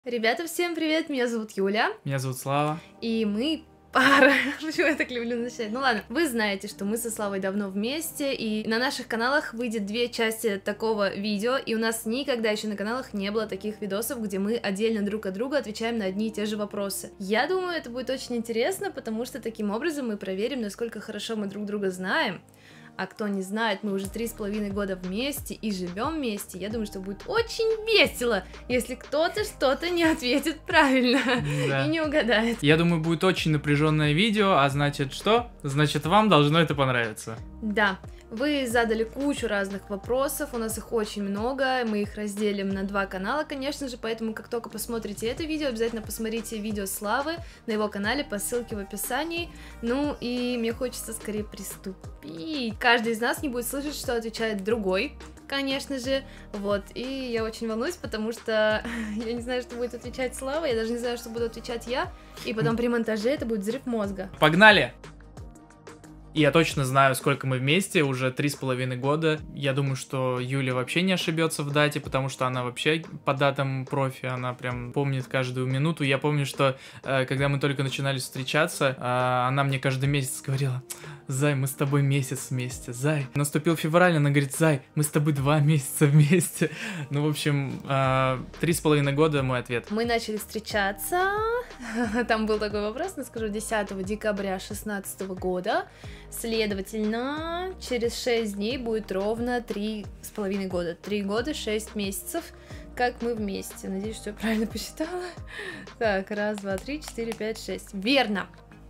Ребята, всем привет! Меня зовут Юля. Меня зовут Слава. И мы пара. Почему я так люблю начать? Ну ладно, вы знаете, что мы со Славой давно вместе, и на наших каналах выйдет две части такого видео, и у нас никогда еще на каналах не было таких видосов, где мы отдельно друг от друга отвечаем на одни и те же вопросы. Я думаю, это будет очень интересно, потому что таким образом мы проверим, насколько хорошо мы друг друга знаем. А кто не знает, мы уже 3,5 года вместе и живем вместе. Я думаю, что будет очень весело, если кто-то что-то не ответит правильно и не угадает. Я думаю, будет очень напряженное видео, а значит что? Значит, вам должно это понравиться. Да. Вы задали кучу разных вопросов, у нас их очень много, мы их разделим на два канала, конечно же, поэтому как только посмотрите это видео, обязательно посмотрите видео Славы на его канале по ссылке в описании. Ну и мне хочется скорее приступить. Каждый из нас не будет слышать, что отвечает другой, конечно же, вот, и я очень волнуюсь, потому что я не знаю, что будет отвечать Слава, я даже не знаю, что буду отвечать я, и потом при монтаже это будет взрыв мозга. Погнали! Я точно знаю, сколько мы вместе, уже 3,5 года. Я думаю, что Юля вообще не ошибется в дате, потому что она вообще по датам профи, она прям помнит каждую минуту. Я помню, что когда мы только начинали встречаться, она мне каждый месяц говорила: «Зай, мы с тобой месяц вместе, Зай». Наступил февраль, она говорит: «Зай, мы с тобой 2 месяца вместе». Ну, в общем, 3,5 года мой ответ. Мы начали встречаться, там был такой вопрос, но скажу, 10 декабря 2016 года. Следовательно, через 6 дней будет ровно 3,5 года. 3 года, 6 месяцев, как мы вместе. Надеюсь, что я правильно посчитала. Так, 1, 2, 3, 4, 5, 6. Верно!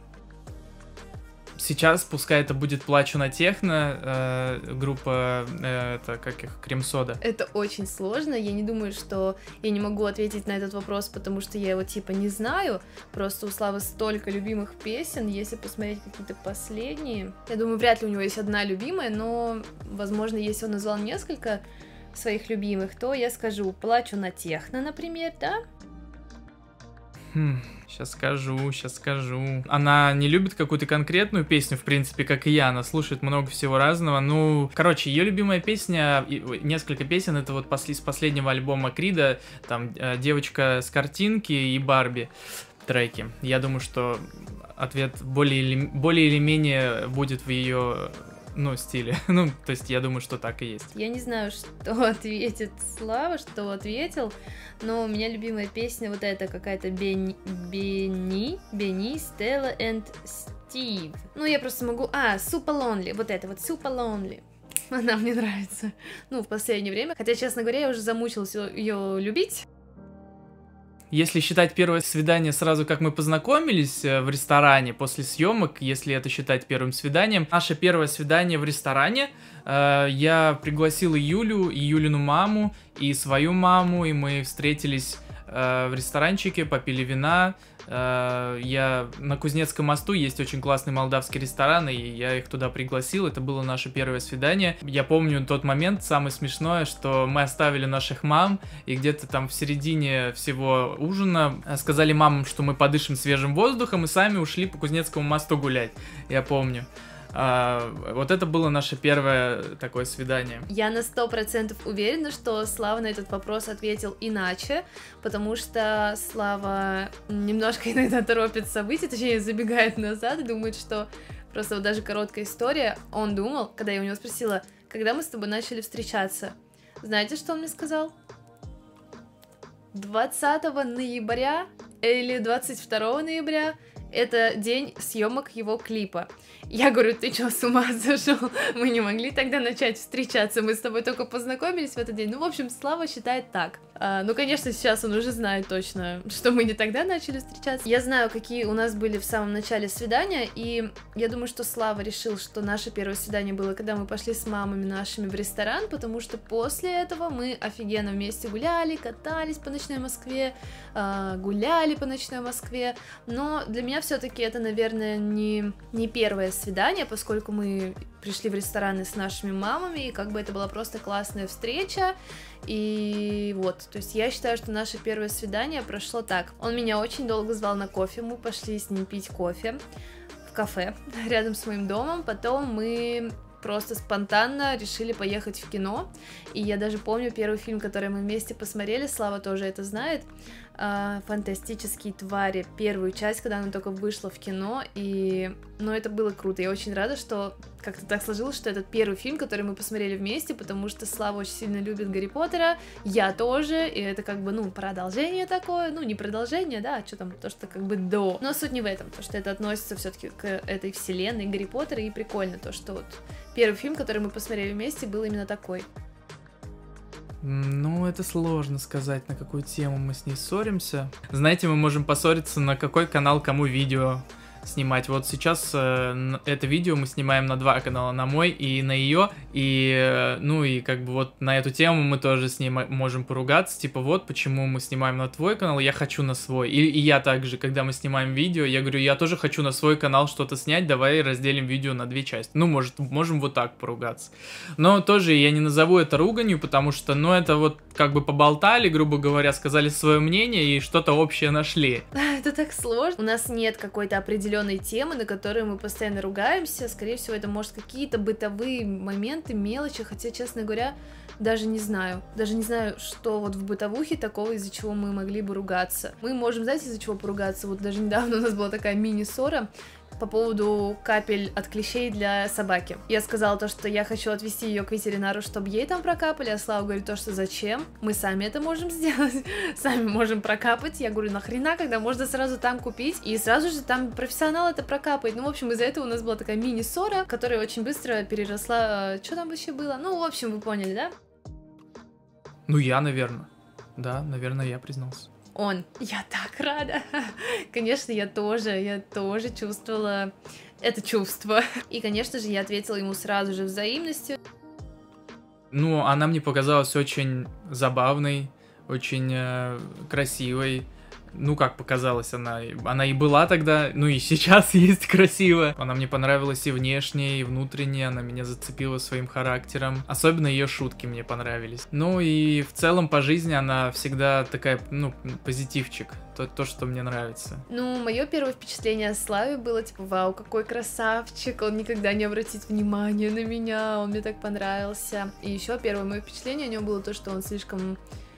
Сейчас, пускай это будет «Плачу на техно», группа, это как их, Крем-Сода. Это очень сложно, я не думаю, что я не могу ответить на этот вопрос, потому что я его типа не знаю, просто у Славы столько любимых песен, если посмотреть какие-то последние, я думаю, вряд ли у него есть одна любимая, но, возможно, если он назвал несколько своих любимых, то я скажу «Плачу на техно», например, да? Сейчас скажу. Она не любит какую-то конкретную песню, в принципе, как и я. Она слушает много всего разного. Ну, короче, ее любимая песня, несколько песен, это вот с последнего альбома Крида, там «Девочка с картинки» и «Барби» треки. Я думаю, что ответ более или менее будет в ее... ну, стиле. Ну, то есть я думаю, что так и есть. Я не знаю, что ответит Слава, что ответил, но у меня любимая песня вот эта какая-то Бенни, Стелла and Стив. Ну, я просто могу... Super Lonely, вот это вот, Super Lonely. Она мне нравится. Ну, в последнее время. Хотя, честно говоря, я уже замучилась ее любить. Если считать первое свидание сразу, как мы познакомились в ресторане после съемок, если это считать первым свиданием, наше первое свидание в ресторане, я пригласил и Юлю, и Юлину маму, и свою маму, и мы встретились в ресторанчике, попили вина. На Кузнецком мосту есть очень классный молдавский ресторан, и я их туда пригласил, это было наше первое свидание. Я помню тот момент, самое смешное, что мы оставили наших мам, и где-то там в середине всего ужина сказали мамам, что мы подышим свежим воздухом, и сами ушли по Кузнецкому мосту гулять, я помню. Вот это было наше первое такое свидание. Я на 100% уверена, что Слава на этот вопрос ответил иначе, потому что Слава немножко иногда торопит события, точнее забегает назад и думает, что просто вот даже короткая история, он думал, когда я у него спросила, когда мы с тобой начали встречаться, знаете, что он мне сказал? 20 ноября или 22 ноября это день съемок его клипа. Я говорю, ты что, с ума сошел? Мы не могли тогда начать встречаться, мы с тобой только познакомились в этот день. Ну, в общем, Слава считает так. Ну, конечно, сейчас он уже знает точно, что мы не тогда начали встречаться. Я знаю, какие у нас были в самом начале свидания, и я думаю, что Слава решил, что наше первое свидание было, когда мы пошли с мамами нашими в ресторан, потому что после этого мы офигенно вместе гуляли, катались по ночной Москве, гуляли по ночной Москве, но для меня все-таки это, наверное, не первое свидание, поскольку мы пришли в рестораны с нашими мамами, и как бы это была просто классная встреча, и вот, то есть я считаю, что наше первое свидание прошло так. Он меня очень долго звал на кофе, мы пошли с ним пить кофе в кафе рядом с моим домом, потом мы просто спонтанно решили поехать в кино. И я даже помню первый фильм, который мы вместе посмотрели, Слава тоже это знает. «Фантастические твари», первую часть, когда она только вышла в кино, и, ну, это было круто. Я очень рада, что как-то так сложилось, что этот первый фильм, который мы посмотрели вместе, потому что Слава очень сильно любит Гарри Поттера, я тоже, и это как бы, ну, продолжение такое, ну, не продолжение, да, а что там, то, что как бы до. Но суть не в этом, то, что это относится все-таки к этой вселенной Гарри Поттера, и прикольно то, что вот первый фильм, который мы посмотрели вместе, был именно такой. Ну, это сложно сказать, на какую тему мы с ней ссоримся. Знаете, мы можем поссориться, на какой канал кому видео снимать. Вот сейчас это видео мы снимаем на 2 канала, на мой и на ее, и, ну, и как бы вот на эту тему мы тоже с ней можем поругаться, типа, вот почему мы снимаем на твой канал, я хочу на свой. И я также, когда мы снимаем видео, я говорю, я тоже хочу на свой канал что-то снять, давай разделим видео на 2 части. Ну, можем вот так поругаться. Но тоже я не назову это руганью, потому что, ну, это вот как бы поболтали, грубо говоря, сказали свое мнение и что-то общее нашли. Это так сложно. У нас нет какой-то определенной темы, на которую мы постоянно ругаемся. Скорее всего, это может какие-то бытовые моменты, мелочи, хотя, честно говоря, даже не знаю. Даже не знаю, что вот в бытовухе такого, из-за чего мы могли бы ругаться. Мы можем, знаете, из-за чего поругаться? Вот даже недавно у нас была такая мини-ссора по поводу капель от клещей для собаки. Я сказала то, что я хочу отвезти ее к ветеринару, чтобы ей там прокапали, а Слава говорит то, что зачем? Мы сами это можем сделать, сами можем прокапать. Я говорю, нахрена, когда можно сразу там купить, и сразу же там профессионал это прокапает. Ну, в общем, из-за этого у нас была такая мини-ссора, которая очень быстро переросла... Что там вообще было? Ну, в общем, вы поняли, да? Ну, я, наверное. Да, наверное, я признался. Он. Я так рада. Конечно, я тоже чувствовала это чувство. И, конечно же, я ответила ему сразу же взаимностью. Ну, она мне показалась очень забавной, очень красивой. Ну, как показалось, она и была тогда, ну и сейчас есть красиво. Она мне понравилась и внешне, и внутренне, она меня зацепила своим характером. Особенно ее шутки мне понравились. Ну и в целом по жизни она всегда такая, ну, позитивчик. То, что мне нравится. Ну, мое первое впечатление о Славе было типа, вау, какой красавчик, он никогда не обратит внимания на меня, он мне так понравился. И еще первое мое впечатление о нем было то, что он слишком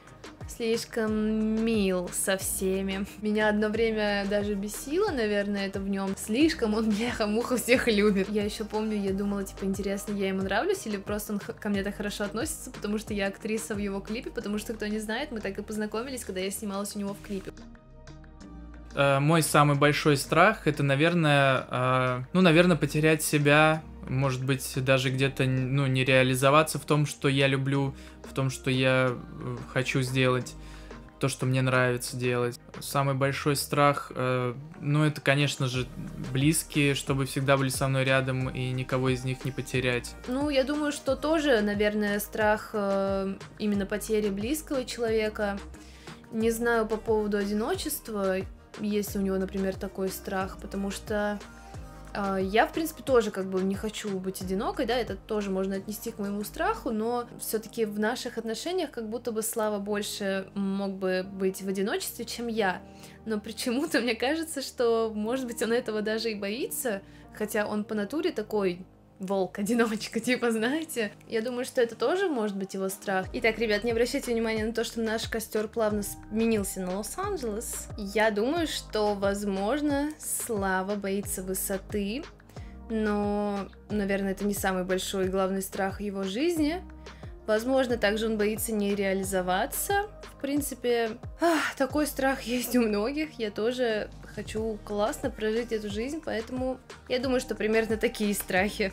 мил со всеми. Меня одно время даже бесило, наверное, это в нем. Слишком он, бляха-муха, всех любит. Я еще помню, я думала, типа, интересно, я ему нравлюсь, или просто он ко мне так хорошо относится, потому что я актриса в его клипе, потому что, кто не знает, мы так и познакомились, когда я снималась у него в клипе. Мой самый большой страх — это, наверное, наверное, потерять себя, может быть, даже где-то, ну, не реализоваться в том, что я люблю, в том, что я хочу сделать, то, что мне нравится делать. Самый большой страх, ну, это, конечно же, близкие, чтобы всегда были со мной рядом и никого из них не потерять. Ну, я думаю, что тоже, наверное, страх именно потери близкого человека. Не знаю по поводу одиночества, если у него, например, такой страх, потому что я, в принципе, тоже как бы не хочу быть одинокой, да, это тоже можно отнести к моему страху, но все-таки в наших отношениях как будто бы Слава больше мог бы быть в одиночестве, чем я, но почему-то мне кажется, что, может быть, он этого даже и боится, хотя он по натуре такой волк-одиночка, типа, знаете. Я думаю, что это тоже может быть его страх. Итак, ребят, не обращайте внимания на то, что наш костер плавно сменился на Лос-Анджелес. Я думаю, что, возможно, Слава боится высоты, но, наверное, это не самый большой и главный страх его жизни. Возможно, также он боится не реализоваться. В принципе, такой страх есть у многих. Я тоже хочу классно прожить эту жизнь, поэтому я думаю, что примерно такие страхи.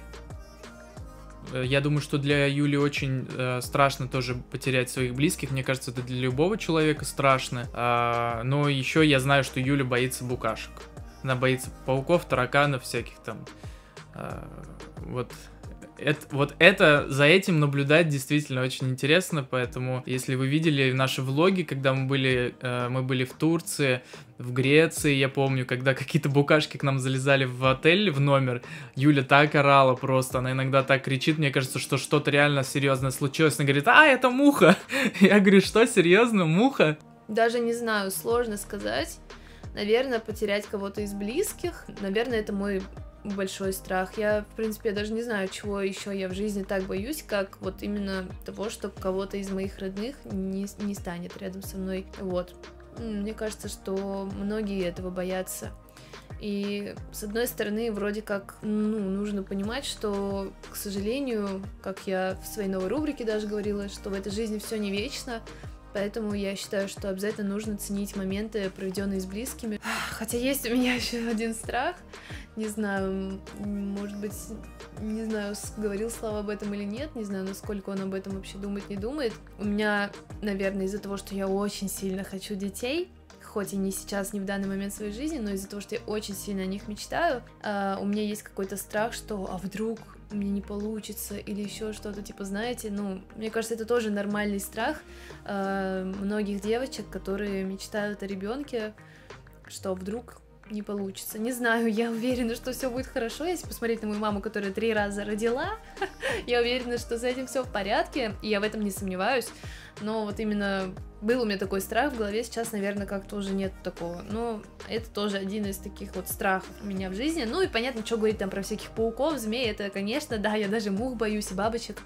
Я думаю, что для Юли очень страшно тоже потерять своих близких. Мне кажется, это для любого человека страшно. Но еще я знаю, что Юля боится букашек. Она боится пауков, тараканов, всяких там. Вот это, за этим наблюдать действительно очень интересно, поэтому, если вы видели наши влоги, когда мы были в Турции, в Греции, я помню, когда какие-то букашки к нам залезали в отель, в номер, Юля так орала просто, она иногда так кричит, мне кажется, что что-то реально серьезное случилось, она говорит, это муха! Я говорю, что, серьезно, муха? Даже не знаю, сложно сказать, наверное, потерять кого-то из близких, наверное, это мой большой страх. Я, в принципе, даже не знаю, чего еще я в жизни так боюсь, как вот именно того, что кого-то из моих родных не станет рядом со мной. Вот. Мне кажется, что многие этого боятся. И, с одной стороны, вроде как, нужно понимать, что, к сожалению, как я в своей новой рубрике даже говорила, что в этой жизни все не вечно, поэтому я считаю, что обязательно нужно ценить моменты, проведенные с близкими. Хотя есть у меня еще один страх, не знаю, может быть, не знаю, говорил Слава об этом или нет, не знаю, насколько он об этом вообще думает, не думает. У меня, наверное, из-за того, что я очень сильно хочу детей, хоть и не сейчас, не в данный момент своей жизни, но из-за того, что я очень сильно о них мечтаю, у меня есть какой-то страх, что вдруг мне не получится или еще что-то, типа, знаете, мне кажется, это тоже нормальный страх многих девочек, которые мечтают о ребенке, что вдруг не получится. Не знаю, я уверена, что все будет хорошо. Если посмотреть на мою маму, которая 3 раза родила, я уверена, что с этим все в порядке, и я в этом не сомневаюсь. Но вот именно был у меня такой страх в голове, сейчас, наверное, как-то уже нет такого. Но это тоже один из таких вот страхов у меня в жизни. Ну и понятно, что говорить там про всяких пауков, змей, это, конечно, да, я даже мух боюсь и бабочек.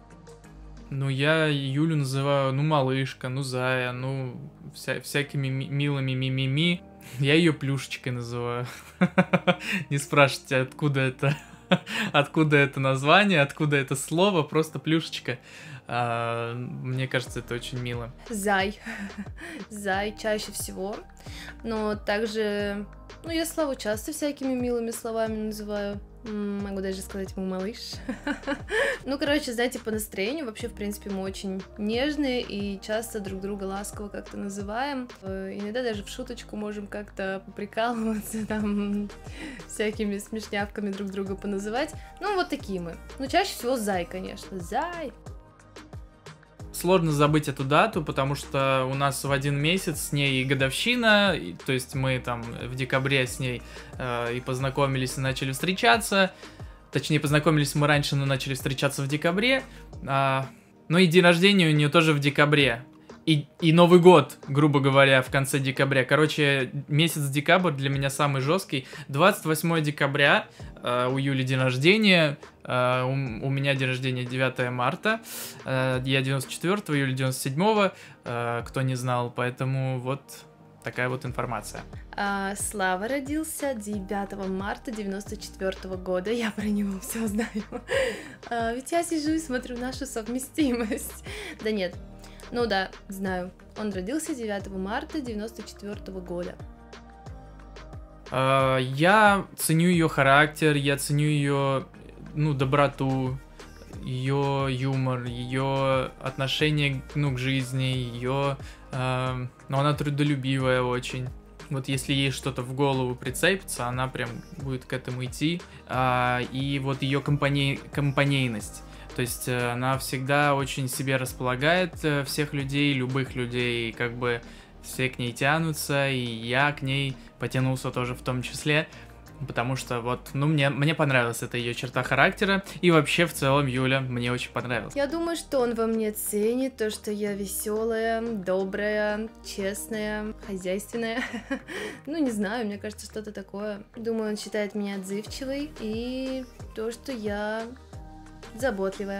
Я Юлю называю, малышка, зая, всякими милыми мимими. Я ее плюшечкой называю. Не спрашивайте, откуда это название, откуда это слово, просто плюшечка. Мне кажется, это очень мило. Зай. Зай чаще всего. Но также, я Славу часто всякими милыми словами называю. Могу даже сказать ему малыш. Знаете, по настроению вообще, в принципе, мы очень нежные и часто друг друга ласково как-то называем. Иногда даже в шуточку можем как-то поприкалываться, там, всякими смешнявками друг друга поназывать. Вот такие мы. Чаще всего Зай, конечно. Зай. Сложно забыть эту дату, потому что у нас в один месяц с ней годовщина, то есть мы там в декабре с ней и познакомились, и начали встречаться. Точнее, познакомились мы раньше, но начали встречаться в декабре. И день рождения у нее тоже в декабре. И Новый год, грубо говоря, в конце декабря. Короче, месяц декабрь для меня самый жесткий. 28 декабря у Юли день рождения, у меня день рождения 9 марта, я 94-го, Юля 97-го, кто не знал, поэтому вот такая вот информация. Слава родился 9 марта 94 года, я про него все знаю. Ведь я сижу и смотрю нашу совместимость. Да нет. Да, знаю. Он родился 9 марта 94 года. Я ценю ее характер, я ценю ее, доброту, ее юмор, ее отношение, к жизни, ее... она трудолюбивая очень. Вот если ей что-то в голову прицепится, она прям будет к этому идти. И вот ее компанейность. То есть она всегда очень себе располагает всех людей, любых людей, как бы все к ней тянутся, и я к ней потянулся тоже в том числе, потому что мне понравилась эта ее черта характера, и вообще в целом Юля мне очень понравилась. Я думаю, что он во мне ценит то, что я веселая, добрая, честная, хозяйственная. Не знаю, мне кажется, что-то такое. Думаю, он считает меня отзывчивой, и то, что я... заботливая.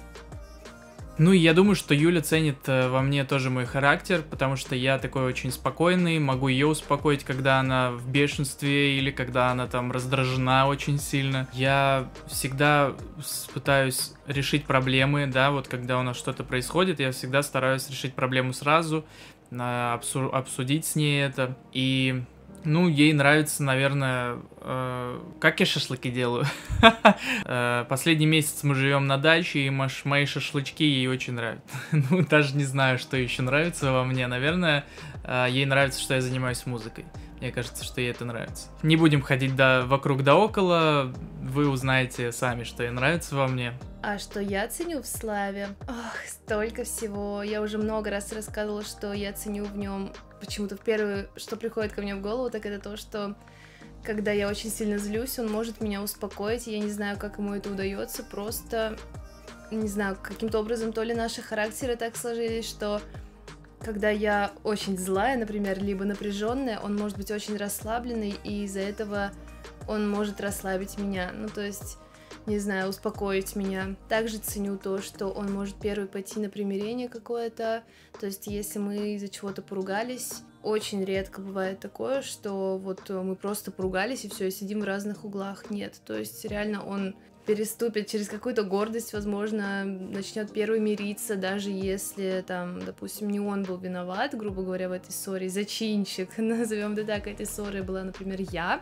Я думаю, что Юля ценит во мне тоже мой характер, потому что я такой очень спокойный, могу ее успокоить, когда она в бешенстве или когда она там раздражена очень сильно. Я всегда пытаюсь решить проблемы, да, вот когда у нас что-то происходит, я всегда стараюсь решить проблему сразу, обсудить с ней это, и... ей нравится, наверное, как я шашлыки делаю. Последний месяц мы живем на даче, и мои шашлычки ей очень нравятся. Даже не знаю, что еще нравится во мне. Наверное, ей нравится, что я занимаюсь музыкой. Мне кажется, что ей это нравится. Не будем ходить вокруг да около. Вы узнаете сами, что ей нравится во мне. А что я ценю в Славе? Столько всего. Я уже много раз рассказывала, что я ценю в нем. Почему-то первое, что приходит ко мне в голову, так это то, что когда я очень сильно злюсь, он может меня успокоить. Я не знаю, как ему это удается. Просто, не знаю, каким-то образом то ли наши характеры так сложились, что когда я очень злая, например, либо напряженная, он может быть очень расслабленный, и из-за этого он может расслабить меня. То есть, не знаю, успокоить меня. Также ценю то, что он может первый пойти на примирение какое-то. То есть, если мы из-за чего-то поругались, очень редко бывает такое, что вот мы просто поругались и все, и сидим в разных углах. Нет, то есть реально он переступит через какую-то гордость, возможно, начнет первый мириться, даже если там, допустим, не он был виноват, грубо говоря, в этой ссоре, зачинщик, назовем это так, этой ссоры была, например, я,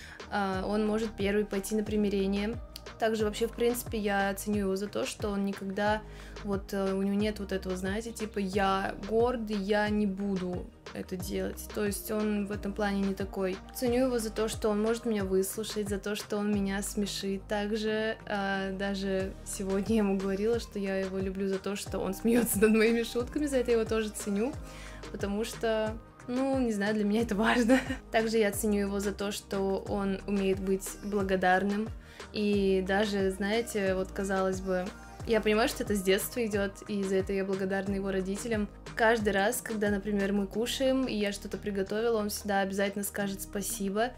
он может первый пойти на примирение. Также вообще, в принципе, я ценю его за то, что он никогда, вот у него нет вот этого, знаете, типа я гордый, я не буду это делать. То есть он в этом плане не такой. Ценю его за то, что он может меня выслушать, за то, что он меня смешит. Также даже сегодня я ему говорила, что я его люблю за то, что он смеется над моими шутками, за это я его тоже ценю, потому что... Ну, не знаю, для меня это важно. Также я ценю его за то, что он умеет быть благодарным. И даже, знаете, вот казалось бы, я понимаю, что это с детства идет, и за это я благодарна его родителям. Каждый раз, когда, например, мы кушаем, и я что-то приготовила, он всегда обязательно скажет спасибо.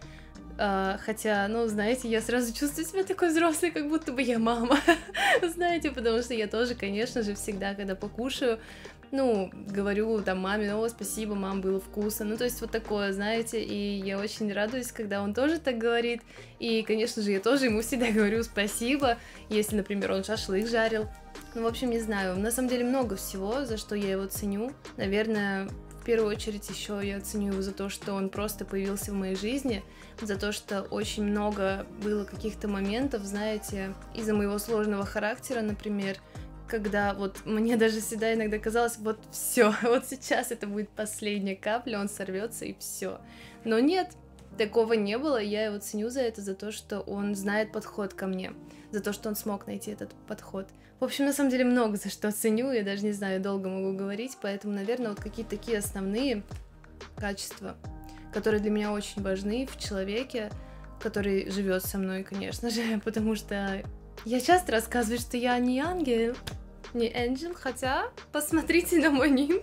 Хотя, ну, знаете, я сразу чувствую себя такой взрослой, как будто бы я мама. Знаете, потому что я тоже, конечно же, всегда, когда покушаю, ну, говорю там маме, о, спасибо, мам, было вкусно, ну, то есть вот такое, знаете, и я очень радуюсь, когда он тоже так говорит, и, конечно же, я тоже ему всегда говорю спасибо, если, например, он шашлык жарил, ну, в общем, не знаю, на самом деле много всего, за что я его ценю, наверное, в первую очередь еще я ценю его за то, что он просто появился в моей жизни, за то, что очень много было каких-то моментов, знаете, из-за моего сложного характера, например, когда вот мне даже всегда иногда казалось, вот все, вот сейчас это будет последняя капля, он сорвется и все. Но нет, такого не было, я его ценю за это, за то, что он знает подход ко мне, за то, что он смог найти этот подход. В общем, на самом деле много за что ценю, я даже не знаю, долго могу говорить, поэтому, наверное, вот какие-то такие основные качества, которые для меня очень важны в человеке, который живет со мной, конечно же, потому что я часто рассказываю, что я не ангел, не Энджел, хотя посмотрите на мой нимб.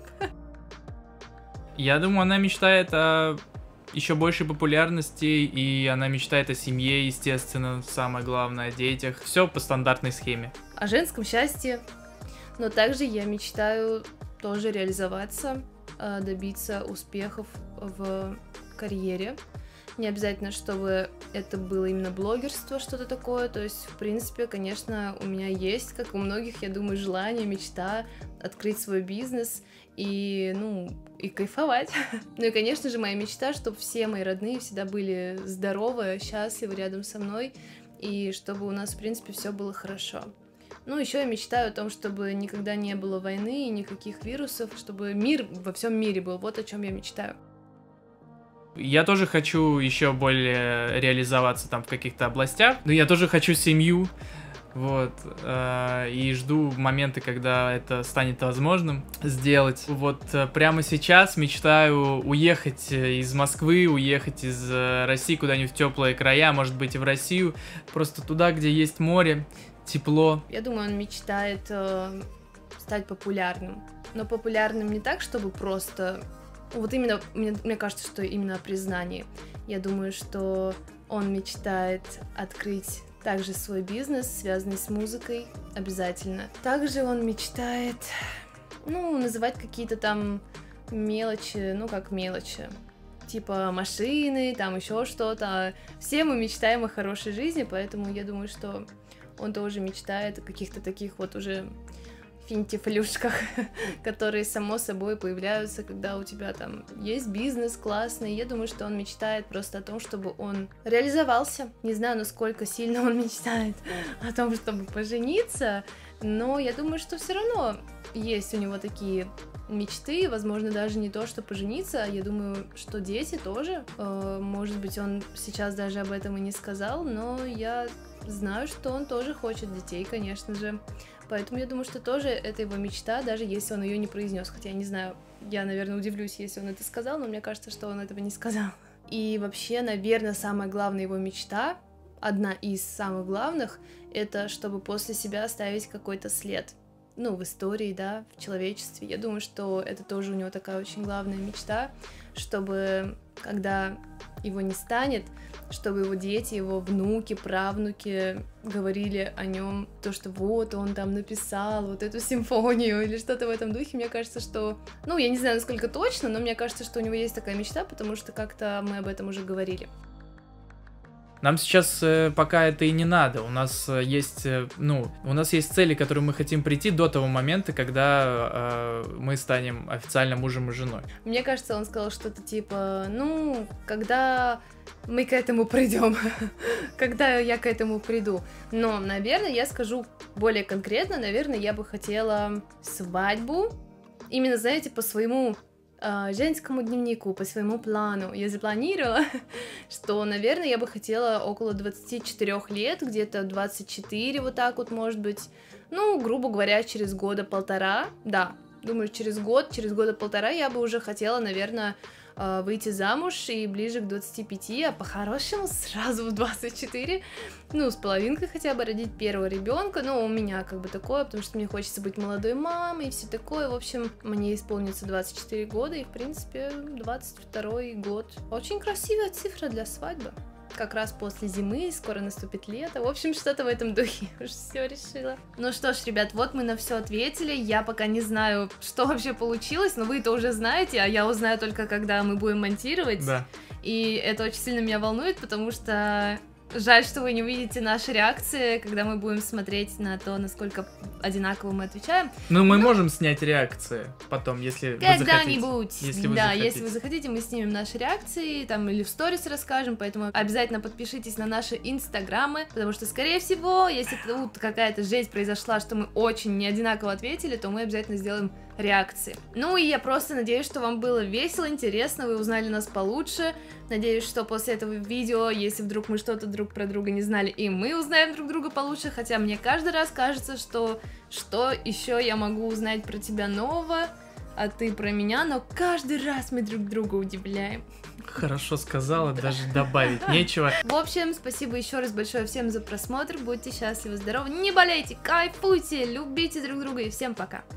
Я думаю, она мечтает о еще большей популярности, и она мечтает о семье, естественно, самое главное, о детях. Все по стандартной схеме. О женском счастье. Но также я мечтаю тоже реализоваться, добиться успехов в карьере. Не обязательно, чтобы это было именно блогерство, что-то такое. То есть, в принципе, конечно, у меня есть, как у многих, я думаю, желание, мечта открыть свой бизнес и, ну, и кайфовать. Ну и, конечно же, моя мечта, чтобы все мои родные всегда были здоровы, счастливы рядом со мной, и чтобы у нас, в принципе, все было хорошо. Ну, еще я мечтаю о том, чтобы никогда не было войны и никаких вирусов, чтобы мир во всем мире был. Вот о чем я мечтаю. Я тоже хочу еще более реализоваться там в каких-то областях, но я тоже хочу семью, вот, и жду момента, когда это станет возможным сделать. Вот прямо сейчас мечтаю уехать из Москвы, уехать из России куда-нибудь в теплые края, может быть, и в Россию, просто туда, где есть море, тепло. Я думаю, он мечтает стать популярным, но популярным не так, чтобы просто... Вот именно, мне кажется, что именно о признании. Я думаю, что он мечтает открыть также свой бизнес, связанный с музыкой, обязательно. Также он мечтает, ну, называть какие-то там мелочи, ну, как мелочи, типа машины, там еще что-то. Все мы мечтаем о хорошей жизни, поэтому я думаю, что он тоже мечтает о каких-то таких вот уже... финтифлюшках, которые само собой появляются, когда у тебя там есть бизнес классный. Я думаю, что он мечтает просто о том, чтобы он реализовался. Не знаю, насколько сильно он мечтает о том, чтобы пожениться, но я думаю, что все равно есть у него такие мечты, возможно, даже не то, что пожениться, я думаю, что дети тоже. Может быть, он сейчас даже об этом и не сказал, но я знаю, что он тоже хочет детей, конечно же. Поэтому я думаю, что тоже это его мечта, даже если он ее не произнес. Хотя я не знаю, я, наверное, удивлюсь, если он это сказал, но мне кажется, что он этого не сказал. И вообще, наверное, самая главная его мечта, одна из самых главных, это чтобы после себя оставить какой-то след. Ну, в истории, да, в человечестве. Я думаю, что это тоже у него такая очень главная мечта, чтобы когда его не станет, чтобы его дети, его внуки, правнуки говорили о нем то, что вот он там написал вот эту симфонию или что-то в этом духе. Мне кажется, что, ну, я не знаю, насколько точно, но мне кажется, что у него есть такая мечта, потому что как-то мы об этом уже говорили. Нам сейчас пока это и не надо. У нас есть, у нас есть цели, к которым мы хотим прийти до того момента, когда мы станем официально мужем и женой. Мне кажется, он сказал что-то типа, когда мы к этому придем, когда я к этому приду. Но, наверное, я скажу более конкретно, наверное, я бы хотела свадьбу, именно, знаете, по своему женскому дневнику, по своему плану. Я запланировала, что, наверное, я бы хотела около 24 лет, где-то 24, вот так вот, может быть, грубо говоря, через года полтора, да, думаю, через года полтора я бы уже хотела, наверное, выйти замуж и ближе к 25, а по-хорошему сразу в 24, с половинкой хотя бы родить первого ребенка. У меня как бы такое, потому что мне хочется быть молодой мамой и все такое. В общем, мне исполнится 24 года, и, в принципе, 22 год. Очень красивая цифра для свадьбы. Как раз после зимы, скоро наступит лето. В общем, что-то в этом духе. Уж все решила. Ну что ж, ребят, вот мы на все ответили. Я пока не знаю, что вообще получилось, но вы это уже знаете, а я узнаю только, когда мы будем монтировать. Да. И это очень сильно меня волнует, потому что жаль, что вы не увидите наши реакции, когда мы будем смотреть на то, насколько одинаково мы отвечаем. Мы можем снять реакции потом, если вы захотите. Когда-нибудь. Если вы захотите, мы снимем наши реакции, там, или в сторис расскажем, поэтому обязательно подпишитесь на наши инстаграмы, потому что, скорее всего, если тут какая-то жесть произошла, что мы очень не одинаково ответили, то мы обязательно сделаем реакции. И я просто надеюсь, что вам было весело, интересно, вы узнали нас получше. Надеюсь, что после этого видео, если вдруг мы что-то друг про друга не знали, и мы узнаем друг друга получше, хотя мне каждый раз кажется, что еще я могу узнать про тебя нового, а ты про меня, но каждый раз мы друг друга удивляем. Хорошо сказала, даже добавить нечего. В общем, спасибо еще раз большое всем за просмотр, будьте счастливы, здоровы, не болейте, кайфуйте, любите друг друга и всем пока!